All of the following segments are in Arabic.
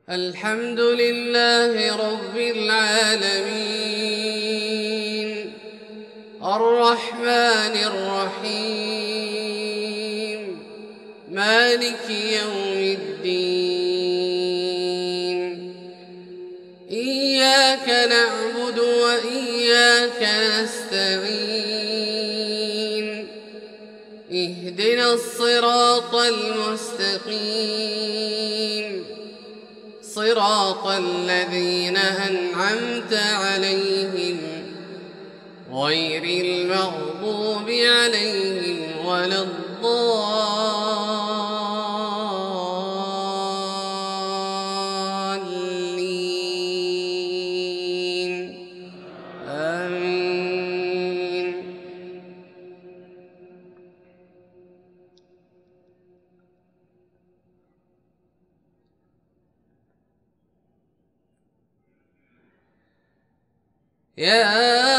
الحمد لله رب العالمين الرحمن الرحيم مالك يوم الدين إياك نعبد وإياك نستعين اهدنا الصراط المستقيم صراط الذين أنعمت عليهم غير المغضوب عليهم ولا الضالين آمين. يا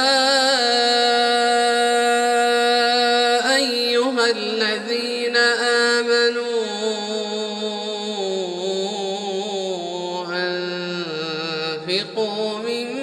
أيها الذين آمنوا أنفقوا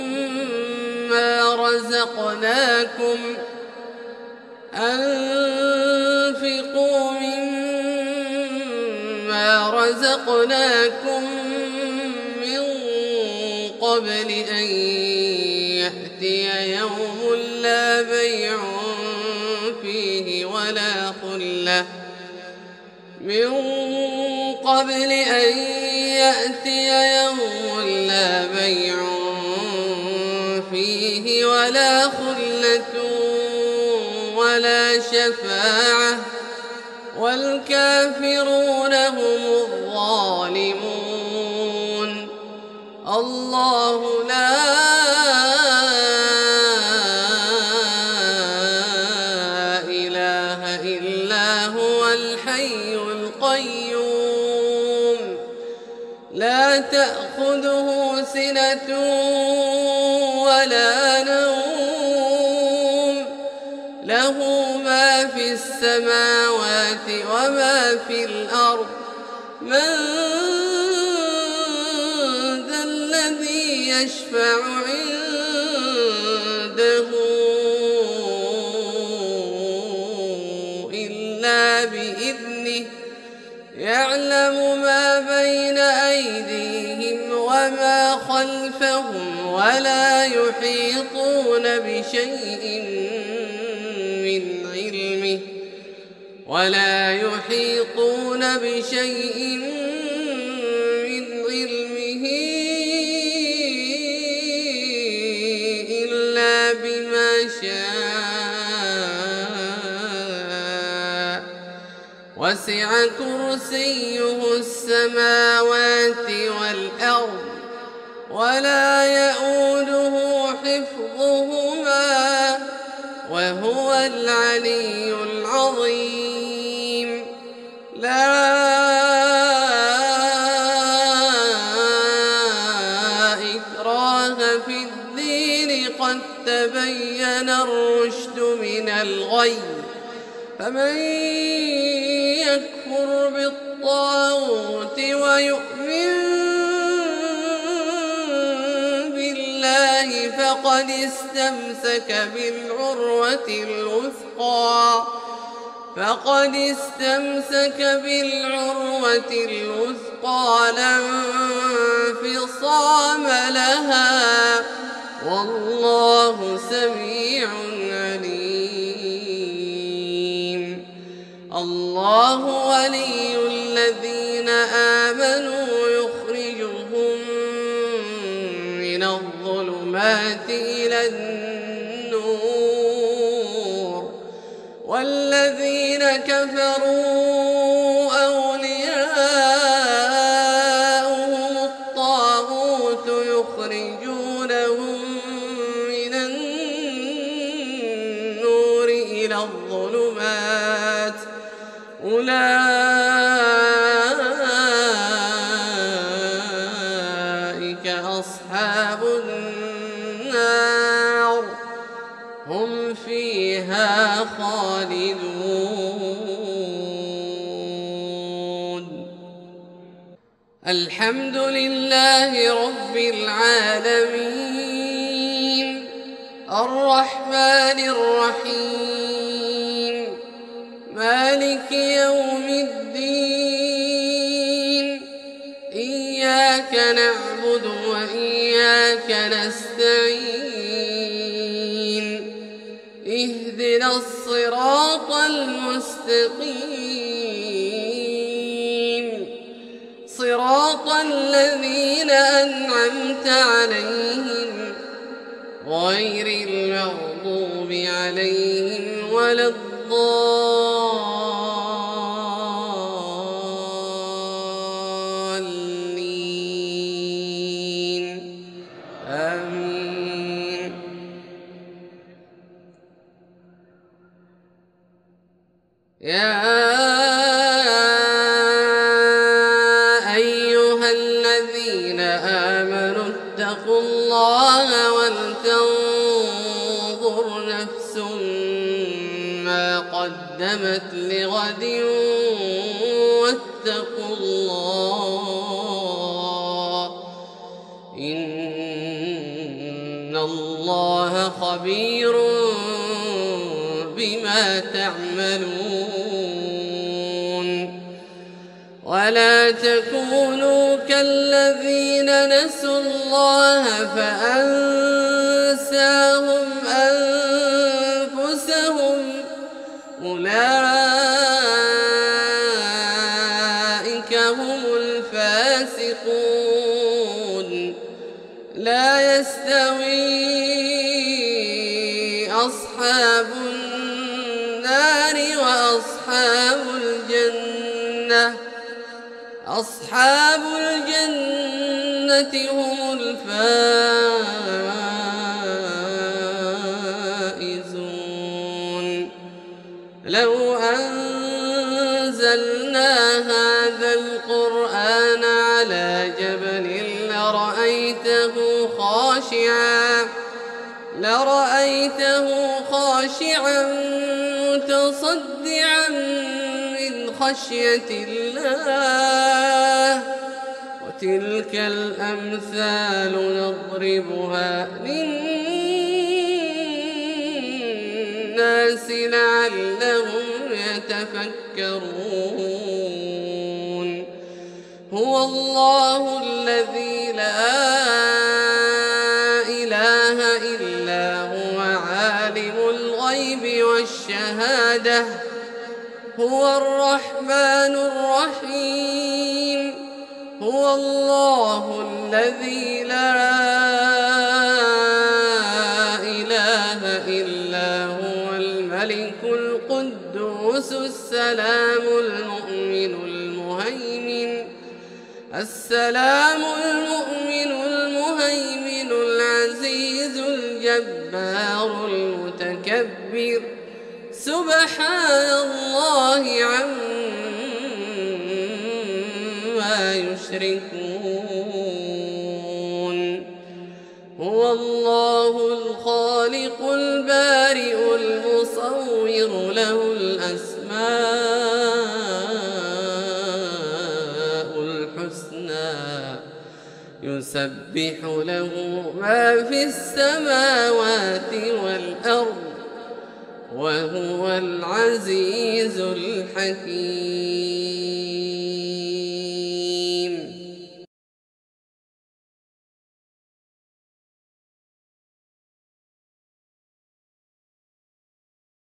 مما رزقناكم من قبل أن يأتي يوم لا بيع فيه ولا خلة ولا شفاعة والكافرون هم الظالمون. الله لا إله إلا هو الحي القيوم لا تأخذه سنة ولا نوم له ما في السماوات وما في الأرض من ذا الذي يشفع عنده إلا بإذنه يعلم ما بين أيديهم وما خلفهم ولا يحيطون بشيء من علمه إلا بما شاء وسع كرسيه السماوات والأرض ولا يؤوده حفظهما وهو العلي العظيم. لا إكراه في الدين قد تبين الرشد من الغي فمن يكفر بالطاغوت ويؤمن بالله فقد استمسك بالعروة الوثقى لا انفصام لها والله سميع عليم. الله ولي الذين آمنوا يخرجهم من الظلمات إلى النور والذين كفروا أولياؤهم الطاغوت يخرجونهم من النور إلى الظلمات أولئك أصحاب النار هم فيها خالدون. الحمد لله رب العالمين الرحمن الرحيم مالك يوم الدين إياك نعبد وإياك نستعين اهدنا الصراط المستقيم صراط الذين أنعمت عليهم غير المغضوب عليهم ولا الضالين آمين. يا أيها الذين آمنوا اتقوا الله ولتنظر نفس ما قدمت لغد واتقوا الله إن الله خبير بما تعملون. ولا تكونوا كالذين نسوا الله فأنساهم أنفسهم أولئك هم الفاسقون. لا يستوي أصحاب النار وأصحاب الجنة أصحاب الجنة هم الفائزون. لو أنزلنا هذا القرآن على جبل لرأيته خاشعا متصدعا من خشية الله. وتلك الأمثال نضربها للناس لعلهم يتفكرون. هو الله الذي لا إله إلا هو عالم الغيب والشهادة هو الرحمن الرحيم. هو الله الذي لا إله إلا هو الملك القدوس السلام المؤمن المهيمن العزيز الجبار المتكبر. سبحان الله عما يشركون. هو الله الخالق البارئ المصور له الأسماء الحسنى يسبح له ما في السماوات والأرض وهو العزيز الحكيم.